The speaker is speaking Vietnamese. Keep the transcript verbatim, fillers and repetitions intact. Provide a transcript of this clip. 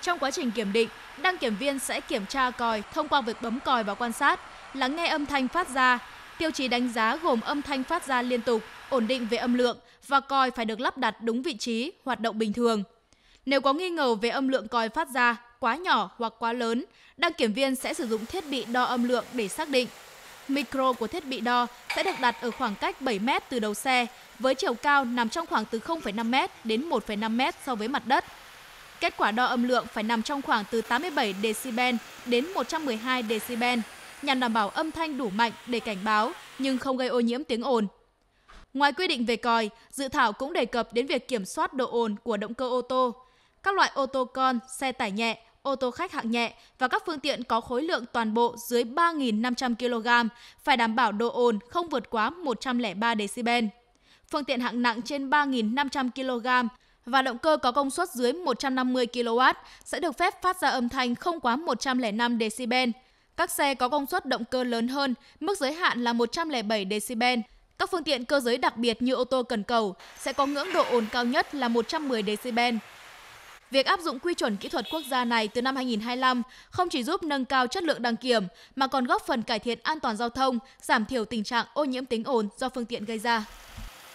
Trong quá trình kiểm định, đăng kiểm viên sẽ kiểm tra còi thông qua việc bấm còi và quan sát, lắng nghe âm thanh phát ra. Tiêu chí đánh giá gồm âm thanh phát ra liên tục, ổn định về âm lượng và còi phải được lắp đặt đúng vị trí, hoạt động bình thường. Nếu có nghi ngờ về âm lượng còi phát ra quá nhỏ hoặc quá lớn, đăng kiểm viên sẽ sử dụng thiết bị đo âm lượng để xác định. Micro của thiết bị đo sẽ được đặt ở khoảng cách bảy mét từ đầu xe, với chiều cao nằm trong khoảng từ không phẩy năm mét đến một phẩy năm mét so với mặt đất. Kết quả đo âm lượng phải nằm trong khoảng từ tám mươi bảy decibel đến một trăm mười hai decibel, nhằm đảm bảo âm thanh đủ mạnh để cảnh báo nhưng không gây ô nhiễm tiếng ồn. Ngoài quy định về còi, dự thảo cũng đề cập đến việc kiểm soát độ ồn của động cơ ô tô. Các loại ô tô con, xe tải nhẹ, ô tô khách hạng nhẹ và các phương tiện có khối lượng toàn bộ dưới ba nghìn năm trăm ki lô gam phải đảm bảo độ ồn không vượt quá một trăm lẻ ba decibel. Phương tiện hạng nặng trên ba nghìn năm trăm ki lô gam và động cơ có công suất dưới một trăm năm mươi ki lô oát sẽ được phép phát ra âm thanh không quá một trăm lẻ năm decibel. Các xe có công suất động cơ lớn hơn, mức giới hạn là một trăm lẻ bảy decibel. Các phương tiện cơ giới đặc biệt như ô tô cần cầu sẽ có ngưỡng độ ồn cao nhất là một trăm mười decibel. Việc áp dụng quy chuẩn kỹ thuật quốc gia này từ năm hai nghìn không trăm hai mươi lăm không chỉ giúp nâng cao chất lượng đăng kiểm mà còn góp phần cải thiện an toàn giao thông, giảm thiểu tình trạng ô nhiễm tiếng ồn do phương tiện gây ra.